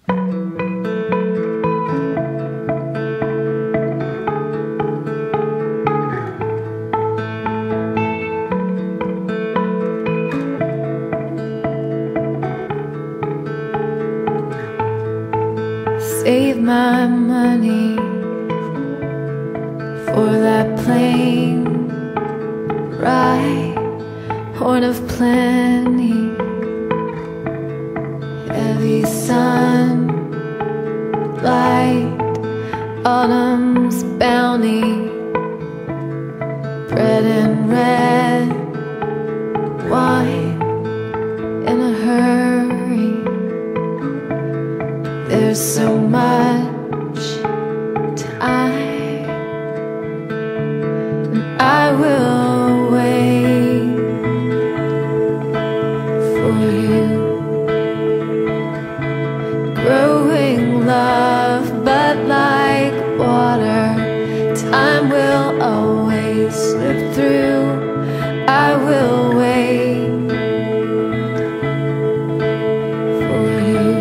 Save my money for that plane ride, horn of plenty, heavy sunlight, autumn's bounty, bread and red wine in a hurry. There's so much time, and I will wait for you. Growing love, but like water, time will always slip through. I will wait for you.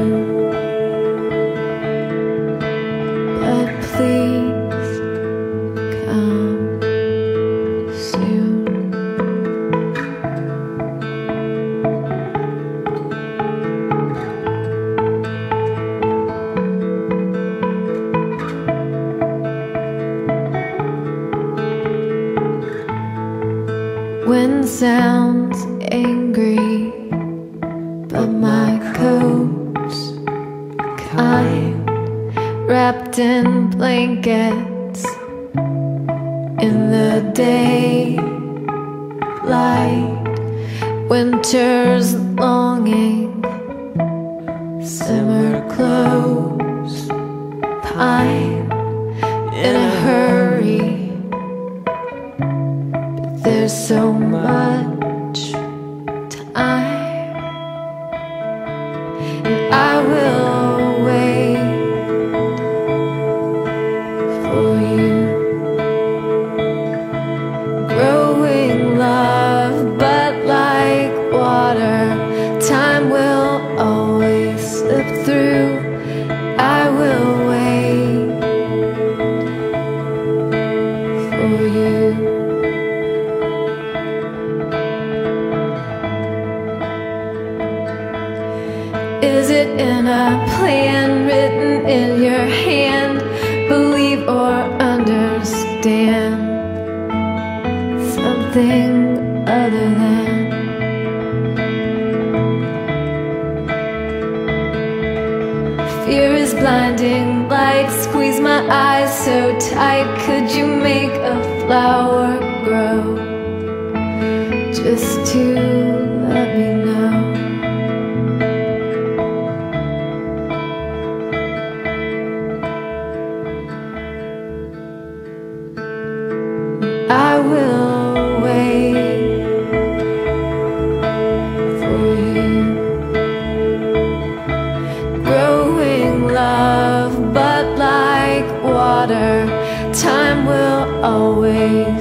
But please come soon. Wind sounds angry, but my coat's kind, wrapped in blankets in the daylight. Winter's longing simmered close, pine in a hurry. But there's so much time, and I will wait for you. Growing love, but like water, time will always slip through. I will wait for you. Is it in a plan written in your hand? Believe or understand something other than fear is blinding light. Squeeze my eyes so tight. Could you make a flower grow just to let me know? I will wait for you. Growing love, but like water, time will always